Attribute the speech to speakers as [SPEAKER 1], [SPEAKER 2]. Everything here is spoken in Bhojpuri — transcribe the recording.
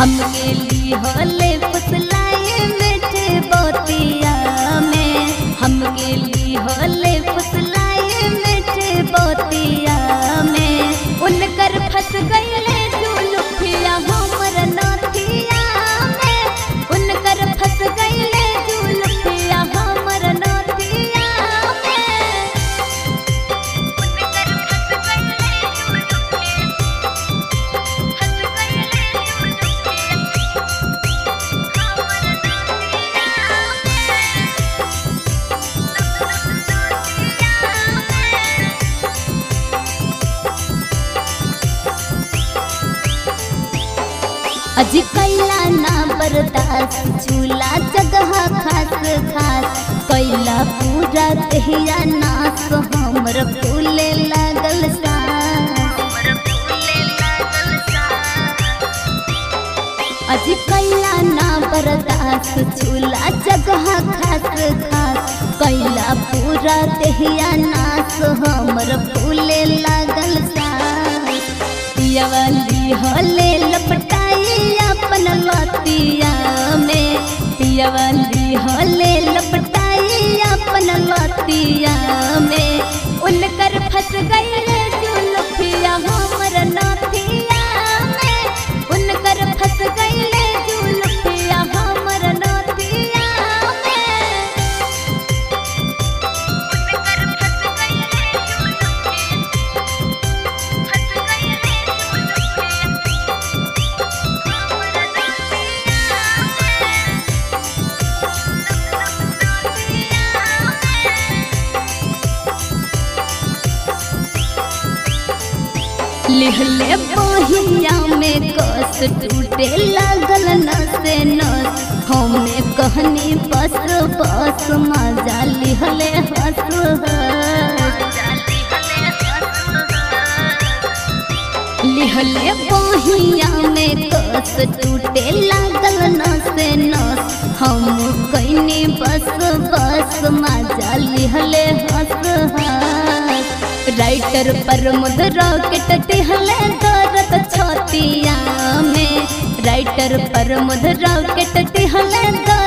[SPEAKER 1] हम गेली होले फुसलाए मीठे बोतिया में, हम गेली होले फुसलाए मीठे बोतिया में। उनकर फंस गईले जुलुफिया हमर नथिया में, उनकर फंस गईले जुलुफिया हमर नथिया में, उनकर फंस गईले अजी कैला ना बर्दाश्त झूला जगह खास खास, कैला पूरा दहिया नास हमर फूले लागल सांस। अजी कैला ना बर्दाश्त झूला जगह खास खास, कैला पूरा दहिया नास हमर फूले लागल सांस। पियावाली होले लपटाई अपन लतिया में, पियावाली होले लपटाई अपन लतिया में। उनकर फंस गईले जुलुफिया हमर नथिया में, उनकर फंस गईले जुलुफिया हमर नथिया में, उनकर फंस गईले लिहले बहिया में कस टूटे लागल नसे नस। हमें कहनी बस बस मजा लिहले हंस लिहले बहिया में कस टूटे लागल नसे नस। हम कहनी बस बस मजा लिहले हंस। राइटर पर मुद्रा के टहले दर्द छतिया में, राइटर पर मुद्रा के टहले